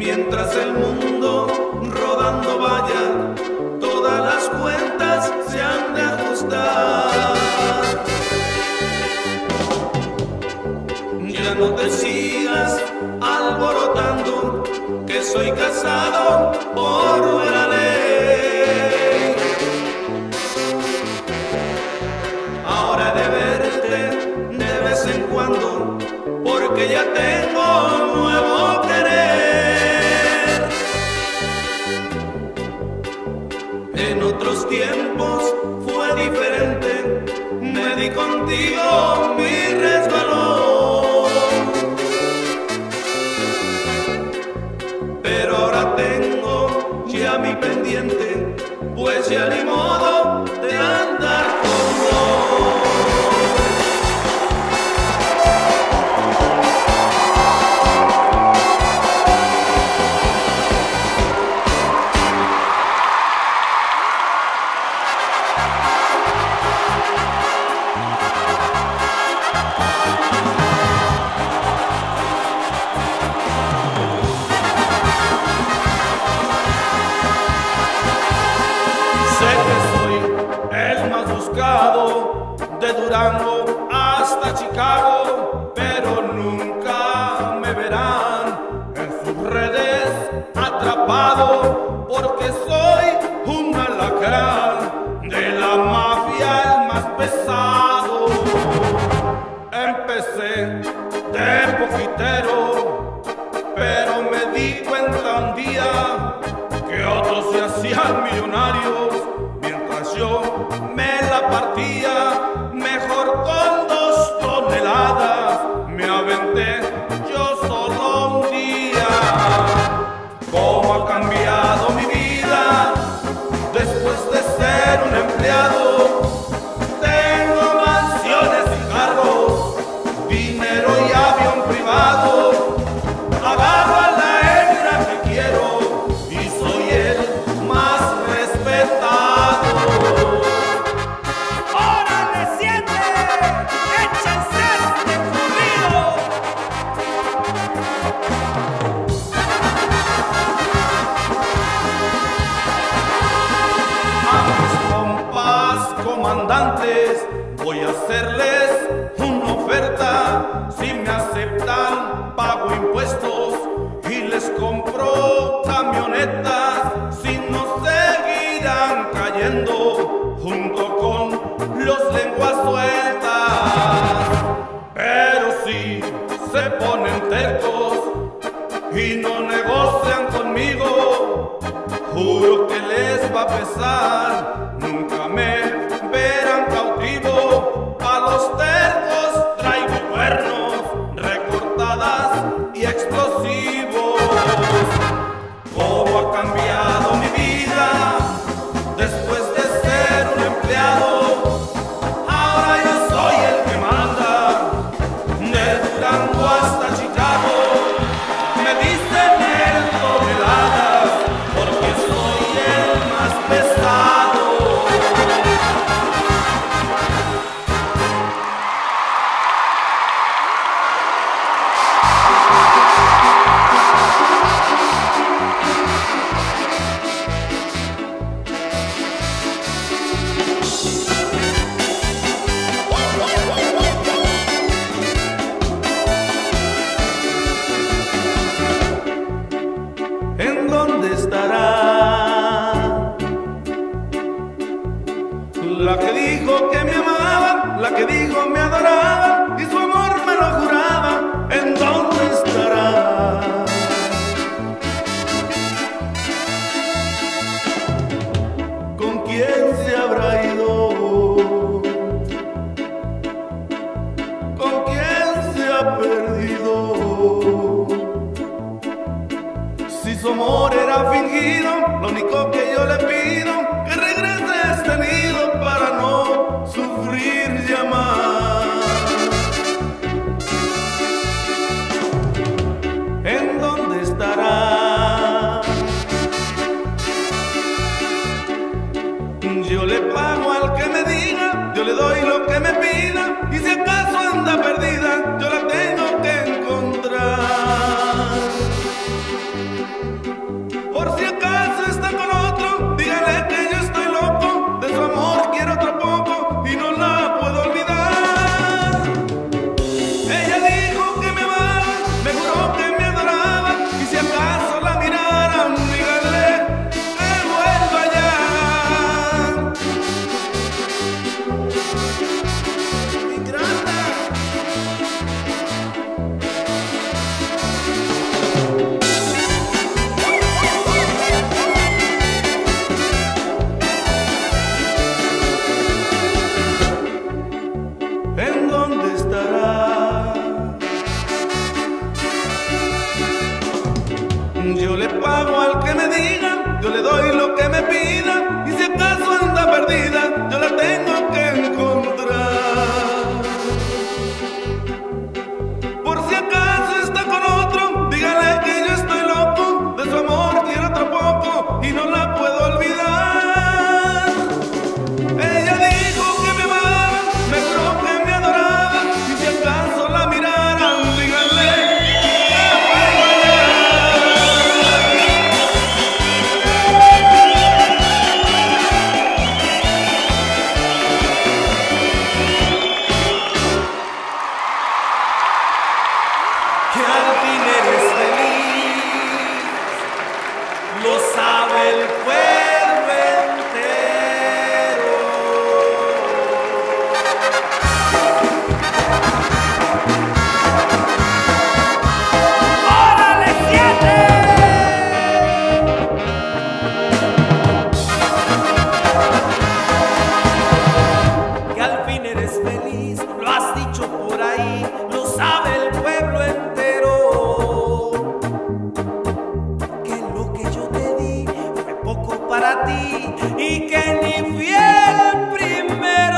Mientras el mundo rodando vaya, todas las cuentas se han de ajustar. Ya no te sigas alborotando, que soy casado por la ley. Ahora he de verte de vez en cuando, porque ya tengo nuevo querer. En otros tiempos fue diferente, me di contigo mi resbalón. Pero ahora tengo ya mi pendiente, pues ya ni modo de andar con vos. De Durango hasta Chicago, pero nunca me verán en sus redes atrapado, porque soy un alacrán de la mafia, el más pesado. Empecé de poquitero, pero me di cuenta un día que otros se hacían millonarios mientras yo me la partía. Mejor con 2 toneladas me aventé yo solo un día. ¿Cómo ha cambiado mi vida después de ser un empleado? Tengo mansiones y carros, dinero y avión privado. Agarro a la hembra que quiero y soy el más respetado. Comandantes, voy a hacerles una oferta. Si me aceptan, pago impuestos y les compro camionetas. Si no, seguirán cayendo junto con los lenguas sueltas. Pero si se ponen tercos y no negocian conmigo, juro que les va a pesar. Nunca me verán cautivo. A los tercos traigo cuernos, recortadas y explosivos. ¿Cómo ha cambiado mi vida después de ser un empleado? Ahora yo soy el que manda, de Durango hasta Chicago. Me dicen el toneladas porque soy el más pesado. ¿En dónde estará la que dijo que me amaba, la que dijo me adoraba y su amor me lo juraba? ¿En dónde estará? ¿Con quién se habrá ido? ¿Con quién se ha perdido? Si su amor era fingido, lo único que yo le pido que regrese a este nido para no sufrir ya más. ¿En dónde estará? Yo le pago al que me diga, yo le doy lo que me pida, y si acaso anda perdida, yo la tengo que encontrar. Por si acaso está con otro, dígale que yo estoy loco. De su amor quiero otro poco y no la puedo olvidar. Ella dijo que me amaba, me juró que me adoraba. Y si acaso la miraran, díganle que vuelva ya. Ingrata. ¿En dónde estará? Yo le pago al que me diga, yo le doy lo que me pida, y si acaso anda perdida, yo la tengo que encontrar. Por si acaso está con otro, dígale que yo estoy loco, de su amor quiero otro poco y no la puedo olvidar. Ella dijo que me amaba, me juró que me adoraba, y si acaso la miraran, díganle que vuelva ya. Que al fin eres feliz, lo sabe el pueblo entero. ¡Órale, siete! Que al fin eres feliz, lo has dicho por ahí, lo sabe el pueblo entero. Que lo que yo te di fue poco para ti y que ni fui el primero.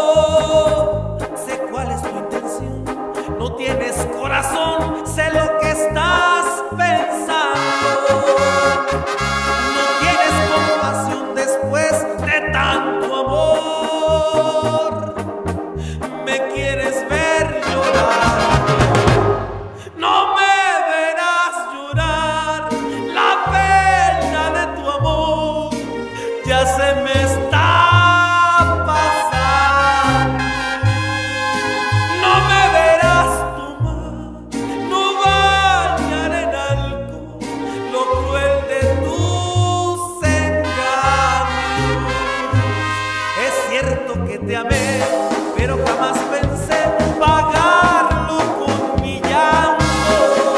Sé cuál es tu intención, no tienes corazón, sé lo que estás pensando. No tienes compasión después de tanto amor. Me quieres ver llorar, no me verás llorar. La pena de tu amor ya se me está pasando. No me verás tomar, no bañar en alcohol lo cruel de tus engaños. Es cierto que te amé, pero jamás pensé pagarlo con mi llanto.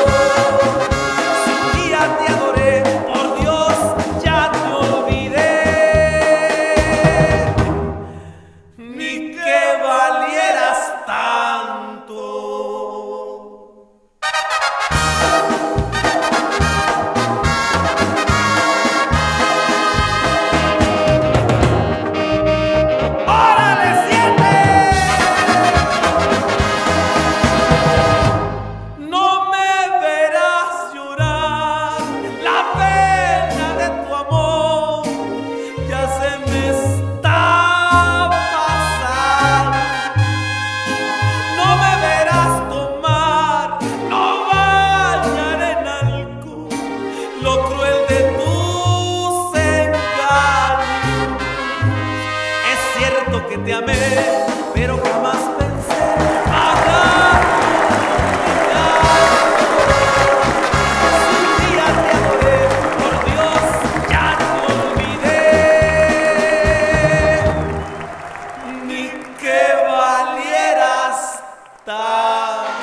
Si un día te adoré, por Dios, ya te olvidé. Ni que valieras tanto. ¡Órale, siete! No me verás llorar, la pena de tu amor ya se me está pasando. No me verás tomar, no bañar en alcohol lo cruel de tus engaños. Es cierto que te amé, pero jamás pensé pagar. Si un día te adoré, por Dios, ya te olvidé. Ni que valieras tanto.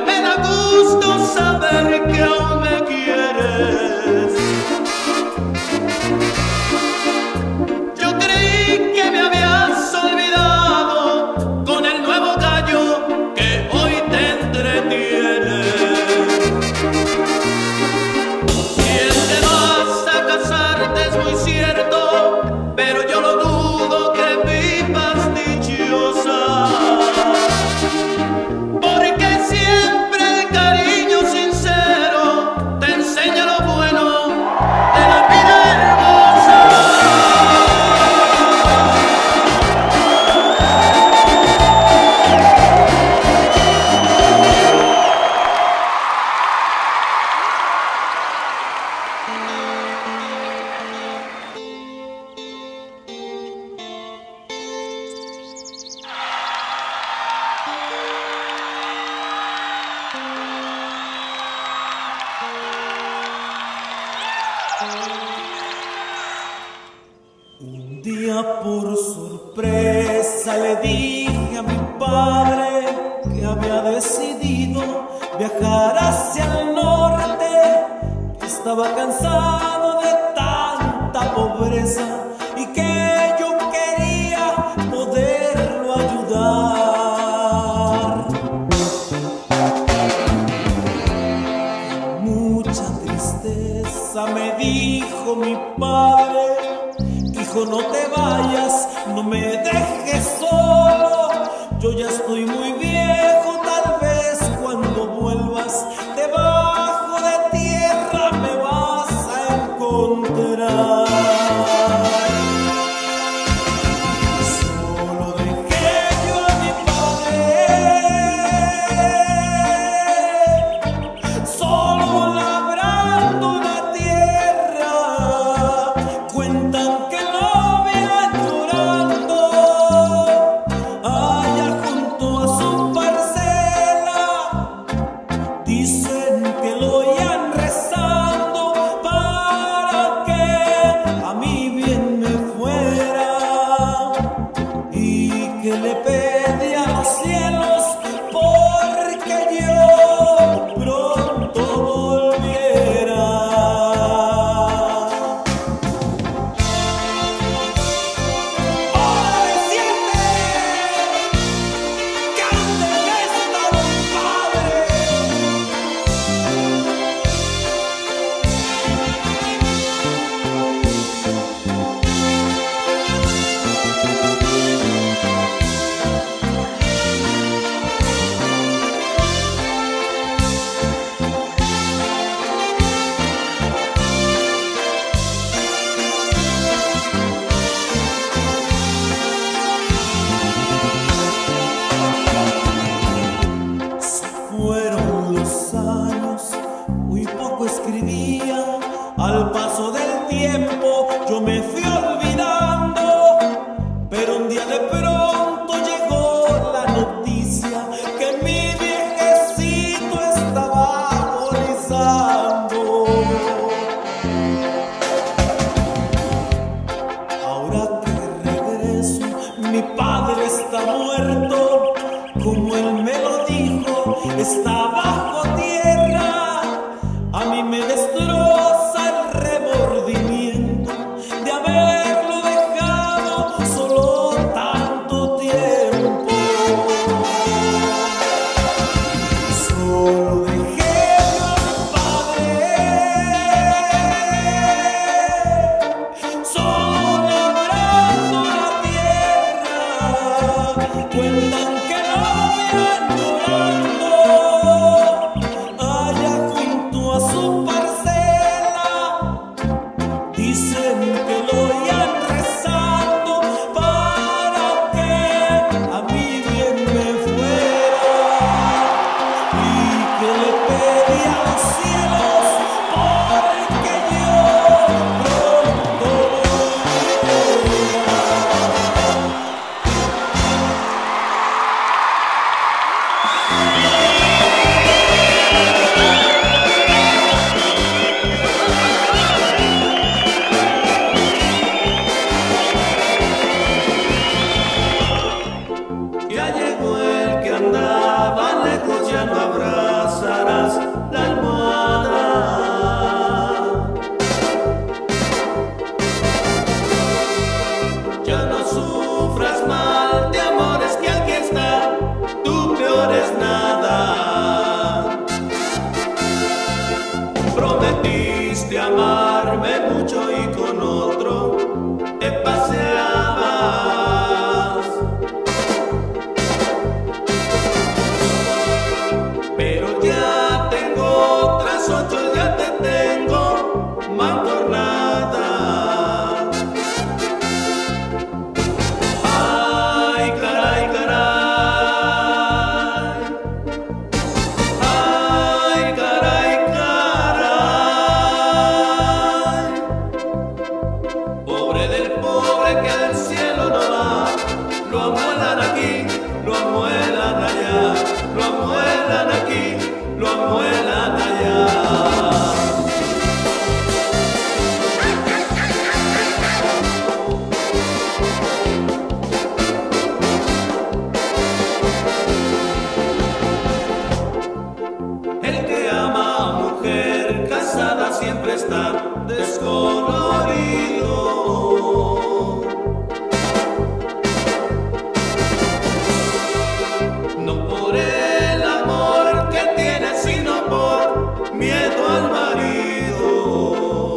me da gusto saber que aún me quieres. Yo creí que me habías olvidado con el nuevo gallo que hoy te entretiene. Si es que vas a casarte es muy cierto, pero yo lo dudo que vivas dichosa. Porque siempre el cariño sincero te enseña lo bueno de la vida hermosa. Un día por sorpresa le dije a mi padre que había decidido viajar hacia el norte, que estaba cansado de tanta pobreza y que yo quería poderlo ayudar. Con mucha tristeza me dijo mi padre: hijo, no te vayas, no me dejes solo. Yo ya estoy muy viejo, tal vez cuando vuelvas debajo de tierra me vas a encontrar. Solo dejé yo a mi padre, solo labrando la tierra. Cuentan que lo vean llorando allá junto a su parcela. Dicen que lo oían rezando para que a mí bien me fuera, y que le pedí a los cielos porque yo pronto volviera. Fueron los años, muy poco escribía. Al paso del tiempo yo me fui olvidando, pero un día de pronto llegó la noticia que mi viejecito estaba agonizando. Ahora que regreso, mi padre está muerto, como él me lo dijo, está bajo tierra. A mí me destroza el remordimiento de haberlo dejado solo tanto tiempo. Solo dejé a mi padre, solo labrando la tierra. Cuentan que lo vean llorando allá junto a su parcela. Dicen que lo oían rezando para que a mí bien me fuera, y que le pedí a los cielos porque yo pronto volviera. Ya llegó el que andaba lejos, ya no habrá. lo amuelan allá. El que ama a mujer casada siempre está descolorido. No por el amor que tiene, sino por miedo al marido.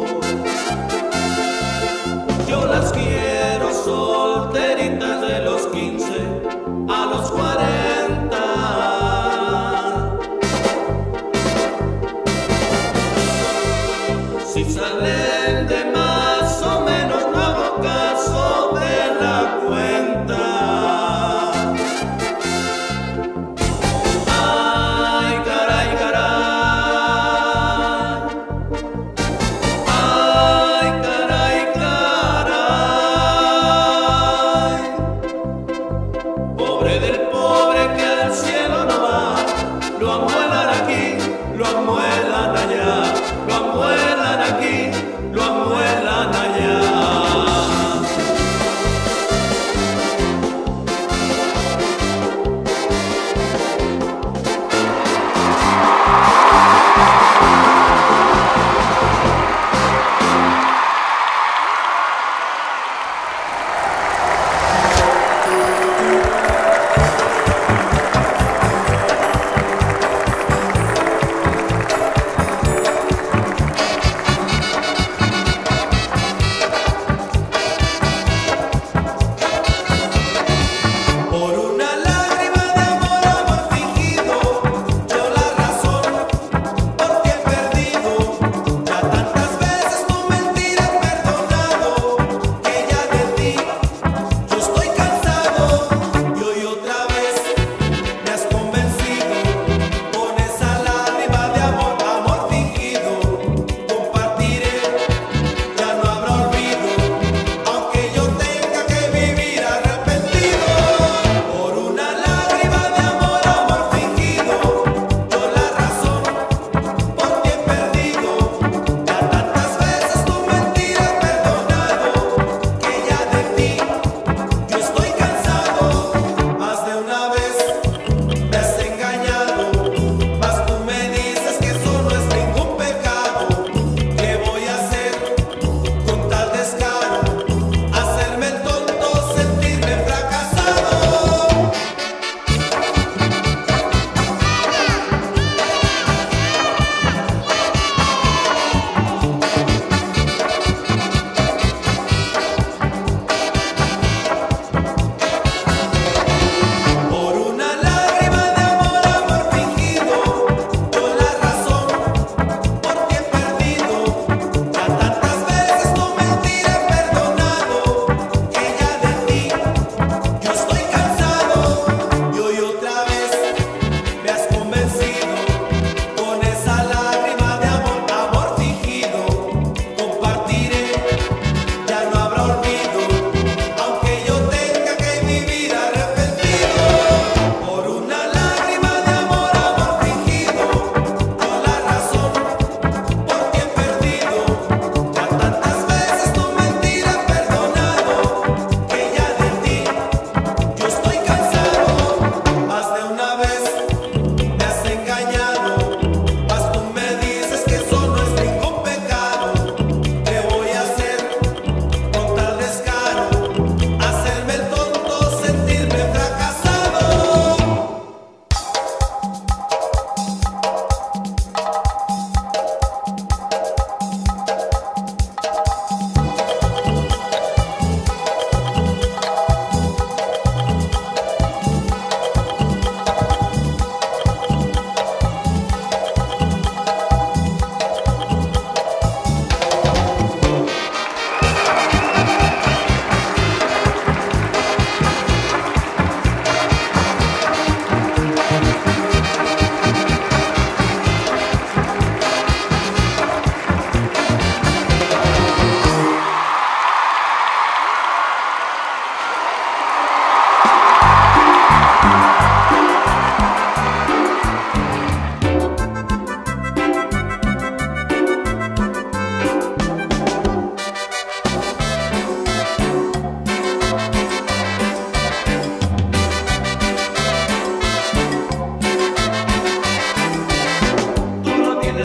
Yo las quiero solteritas de los 15 a los 40. Si salen de más o menos, no hago caso de la cuenta. Ay, caray, caray. Ay, caray, caray. Pobre del pobre que al cielo no va. Lo amuelan aquí, lo amuelan allá. Lo amuelan aquí, lo amuelan allá.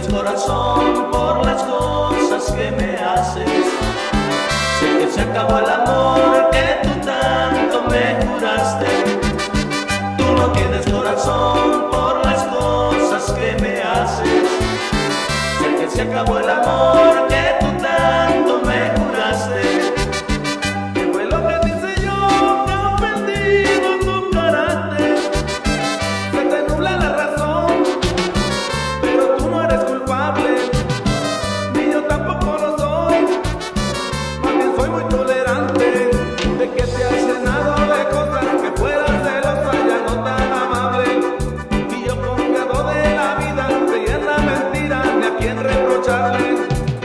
tienes corazón por las cosas que me haces. Sé que se acabó el amor que tú tanto me juraste. Tú no tienes corazón por las cosas que me haces. Sé que se acabó el amor que tú tanto me juraste. ¿Qué fue lo que te hice yo que ha ofendido tu carácter? Se te nubla la razón, pero tú no eres culpable, ni yo tampoco lo soy. Más bien soy muy tolerante de que te has llenado de cosas que fuera celosa ya no tan amable. Y yo confiado de la vida, creí en la mentira, ni a quien reprocharle.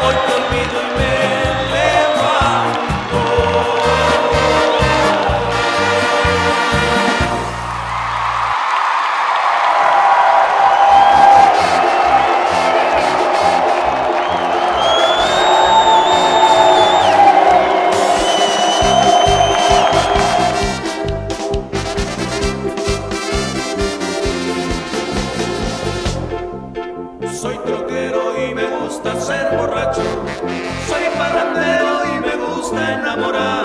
hoy te olvido y me levanto. Soy troquero y me gusta ser borracho, soy parrandero y me gusta enamorar.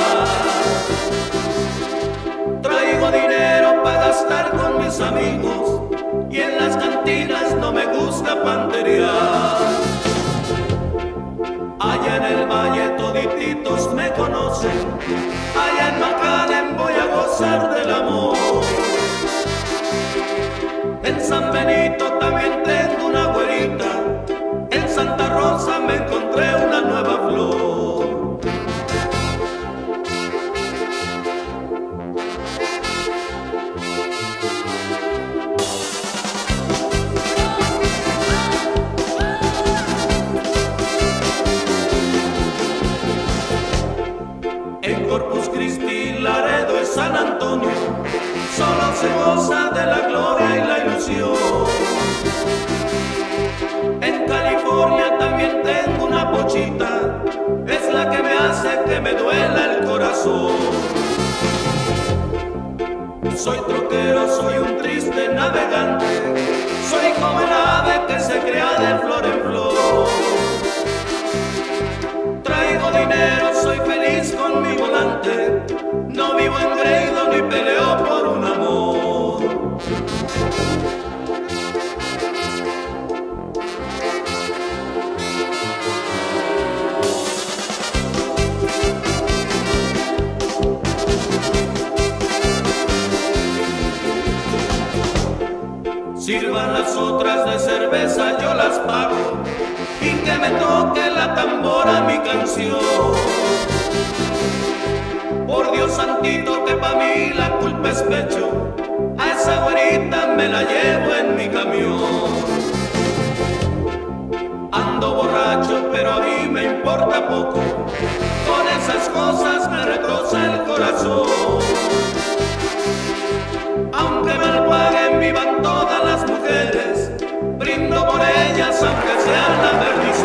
Traigo dinero para gastar con mis amigos y en las cantinas no me gusta panterear. Allá en el valle todititos me conocen, allá en McAllen voy a gozar del amor. En San Benito también tengo una güerita, en Santa Rosa me encontré una nueva flor. En Corpus Christi, Laredo y San Antonio solo se goza de la gloria y la ilusión. En California también tengo una pochita, es la que me hace que me duela el corazón. Soy troquero, soy un triste navegante, soy como el ave que se crea de flor en flor. Traigo dinero, soy feliz con mi volante, no vivo engreído ni peleo por un amor. Sirvan las otras de cerveza, yo las pago, y que me toque la tambora mi canción. Por Dios santito que pa' mí la culpa es pecho, a esa güerita me la llevo en mi camión. Ando borracho pero a mí me importa poco, con esas cosas me retroza el corazón. Aunque mal paguen vivan todas las mujeres, brindo por ellas aunque sea la perdición.